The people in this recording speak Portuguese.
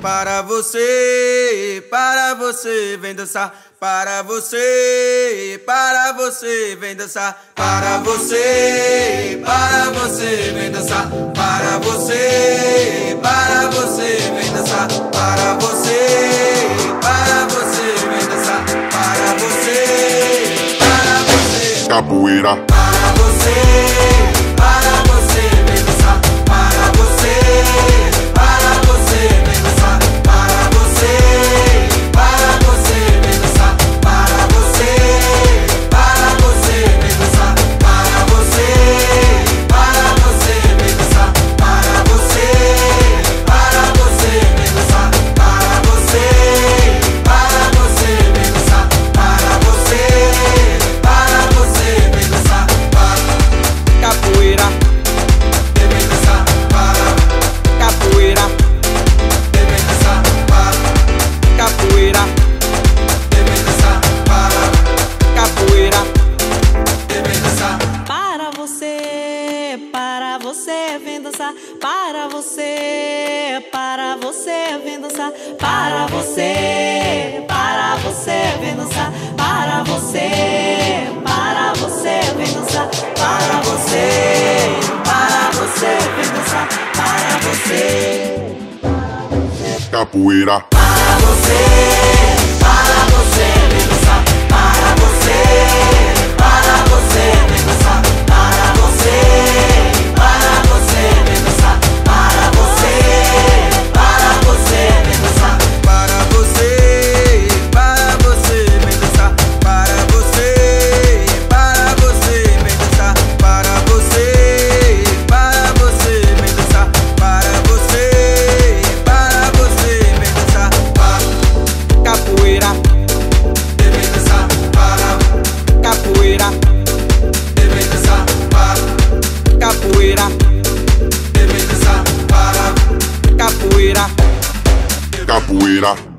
Para você vem dançar. Para você vem dançar. Para você vem dançar. Para você vem dançar. Para você vem dançar. Para você capoeira. Para você vem dançar. Para você vem dançar. Para você vem dançar. Para você vem dançar. Para você vem dançar. Para você vem dançar. Para você vem dançar. Para você vem dançar. Capoeira vem dançar. Capoeira vem dançar. Capoeira vem dançar. Capoeira vem dançar. Para você vem dançar. Para você vem dançar. Para você vem dançar. Para você vem dançar. Para você vem dançar. Para você Capoeira. Para você vem dançar. Para você vem dançar. Para você vem dançar. Para você vem dançar. Para você vem dançar. Para você vem dançar. Para você vem dançar. Para você vem dançar. Capoeira vem dançar. Capoeira vem dançar. Capoeira vem dançar. Capoeira Capoeira.